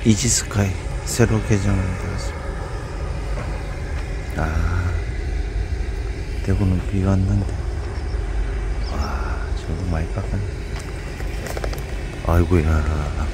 이지스카이 새로 개장되었습니다. 대구는 비 왔는데, 와, 저거 많이 깎았네. 아이고야.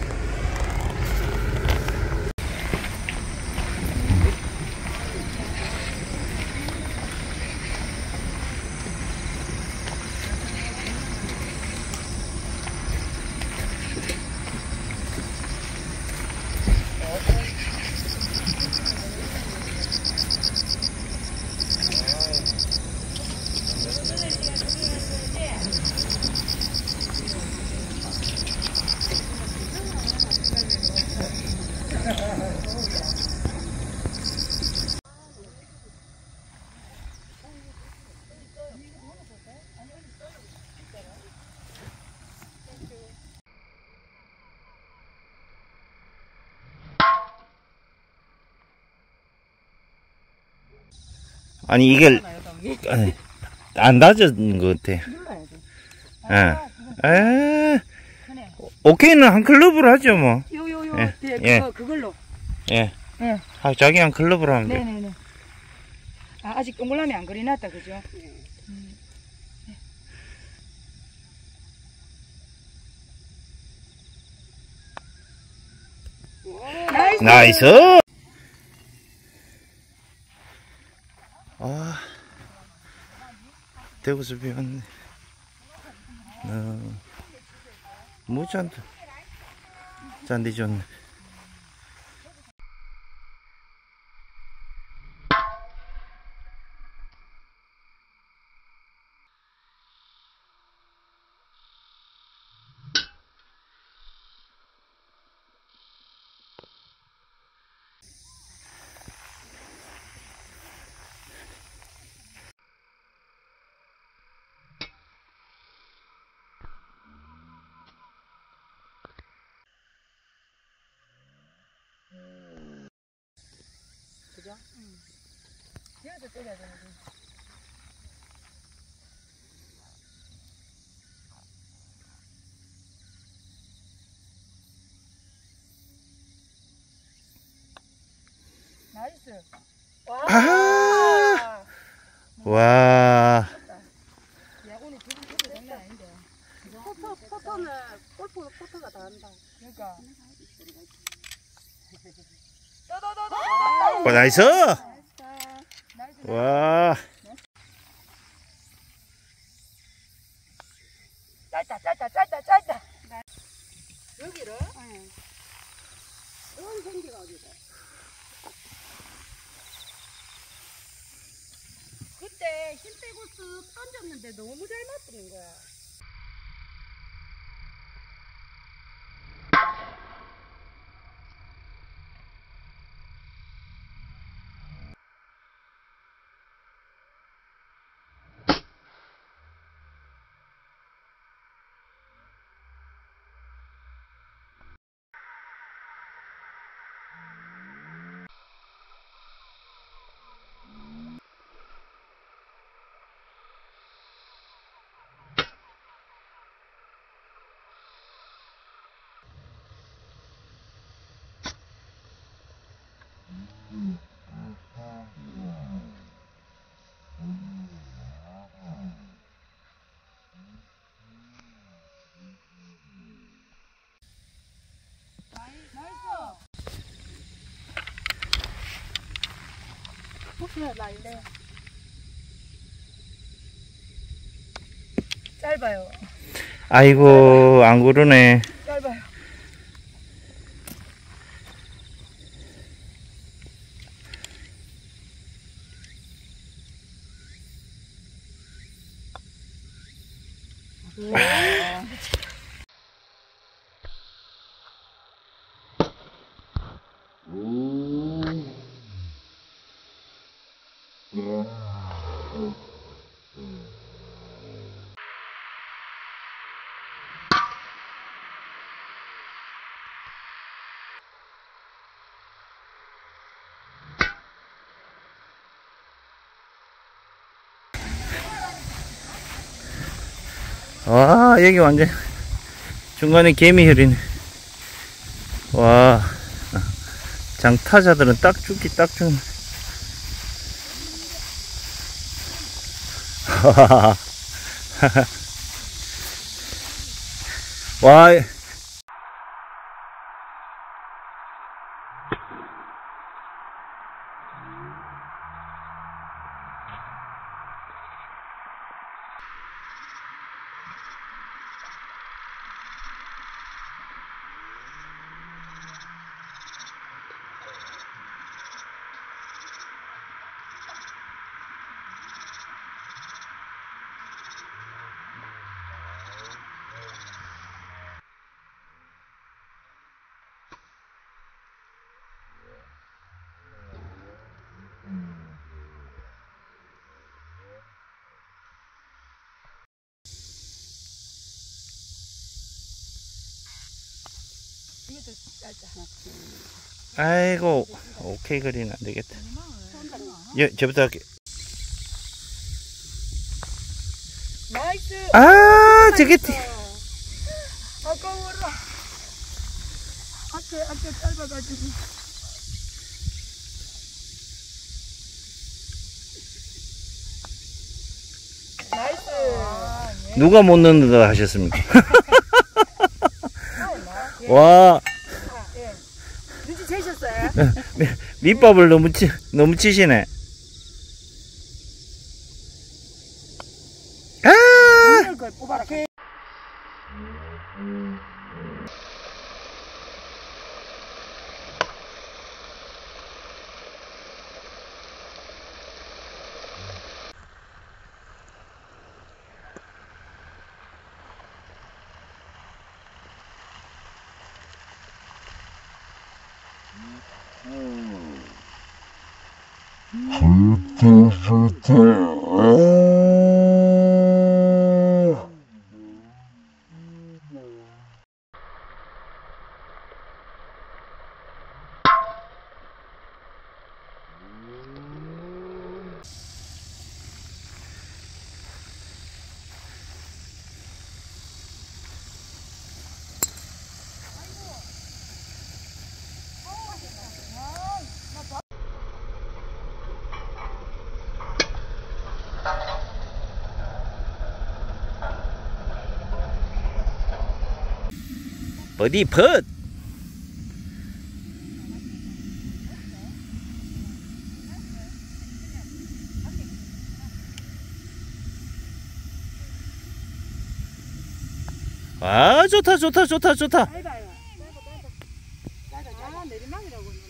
아니 이게 안 닫은 것 같아. 오케이는 한 클럽으로 하죠 뭐. 그걸로. 예. 자기 한 클럽으로 하면 돼. 네네네. 아직 동그라미 안 그려놨다 그죠? 나이스. 대구서 비 왔네. 뭐 잔디 좋네. 그죠? 여기서 때려야 되는데. 나이스. 와. 야, 오늘 두분 포토 장난 아닌데. 포토는 포토가 다 한다. 그러니까. 나이스. 와. 짧다. 여기를? 응. 너무 생겨가지고. 그때 힘 빼고 쓱 던졌는데 너무 잘 맞는 거야. 날래. 짧아요. 아이고 안 그러네. 짧아요. 와, 여기 완전 중간에 개미 흐리네. 와. 장타자들은 딱 죽기 딱 죽네. 와. 이것도 짧아. 아이고, 오케이 그린 안 되겠다. 예, 저부터 할게. 나이스. 아, 저게 아까워라. 앞에 짧아가지고. 나이스. 누가 못 넣는다 하셨습니까? 와, 예. 눈치 채셨어요? 밑밥을 너무 치시네. 아! 오늘 걸 뽑아라. 어디 벗? 아, 좋다. 짧아요. 아, 내리막이라고 그러네.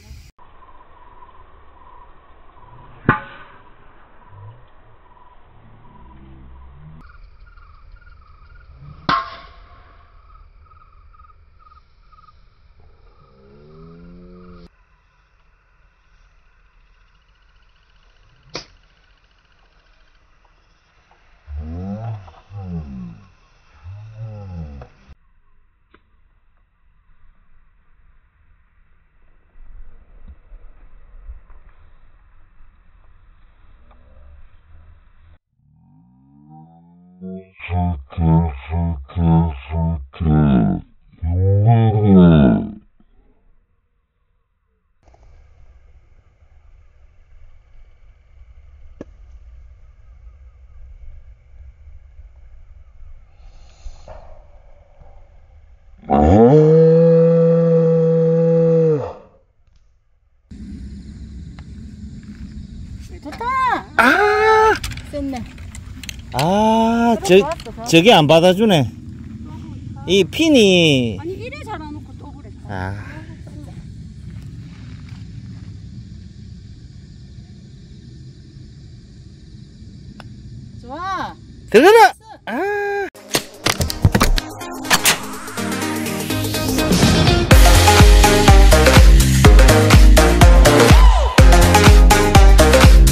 좋다. 아, 쎘네. 아, 저게 안 받아주네. 이 핀이. 아니 이래 잘라놓고 또 그랬다. 아, 좋아. 들어가라.